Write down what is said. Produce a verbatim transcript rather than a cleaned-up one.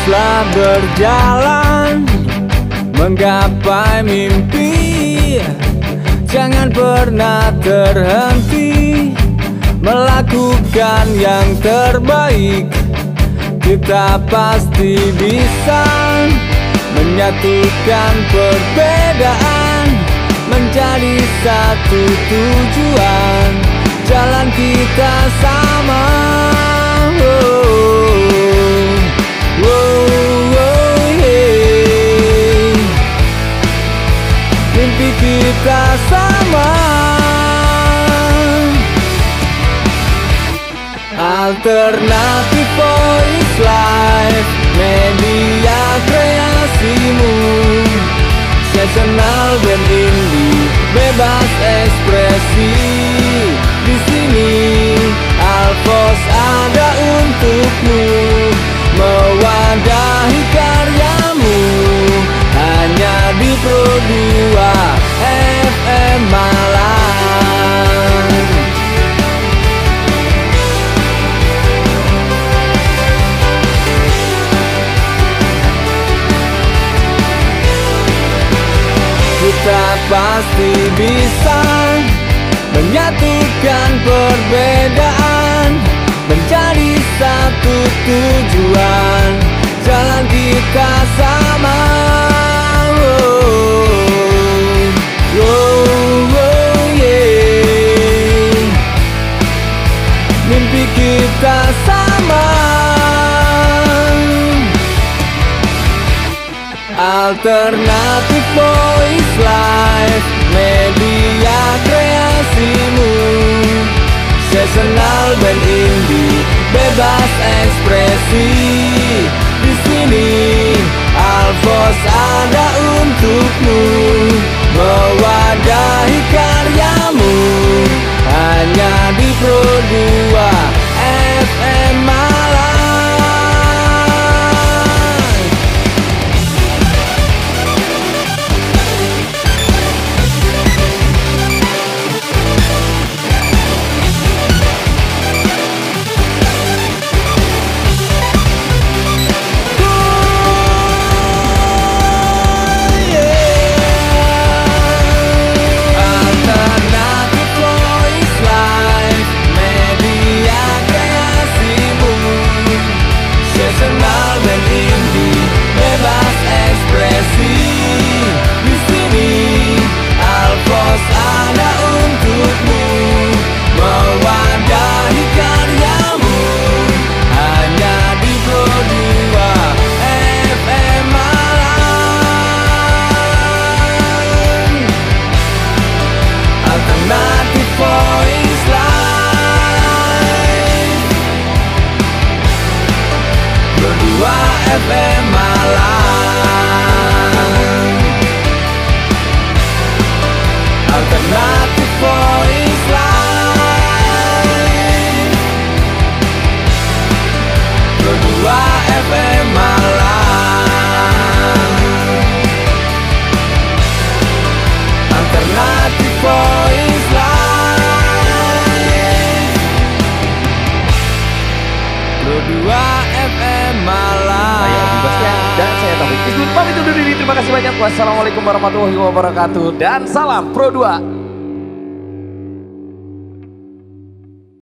teruslah berjalan menggapai mimpi. Jangan pernah terhenti melakukan yang terbaik. Kita pasti bisa menyatukan perbedaan menjadi satu tujuan. Jalan kita sama. Oh, oh, oh, yeah. Mimpi kita sama. Alternatif Voice Live, media kreasimu, seasonal band indie, bebas ekspresi. Di sini Alphos ada untukmu, mewadahi karyamu, hanya di Pro dua F M Malang. Kita pasti bisa menyatukan perbedaan menjadi satu tujuan. Jalan kita sama. Oh, oh, oh, yeah. Mimpi kita sama. Alternatif Voice Live, media kreasimu, seasonal band indie, bebas ekspresi. Di sini Alphos ada untukmu, mewadahi karyamu, hanya di Pro dua F M Malang. F M Malang, Alternatif Voice Live, Pro dua F M Malang, Alternatif Voice Live, Pro dua F M Malang. Dan saya Taufik Ismin pamit undur diri. Terima kasih banyak. Wassalamualaikum warahmatullahi wabarakatuh. Dan salam Pro dua.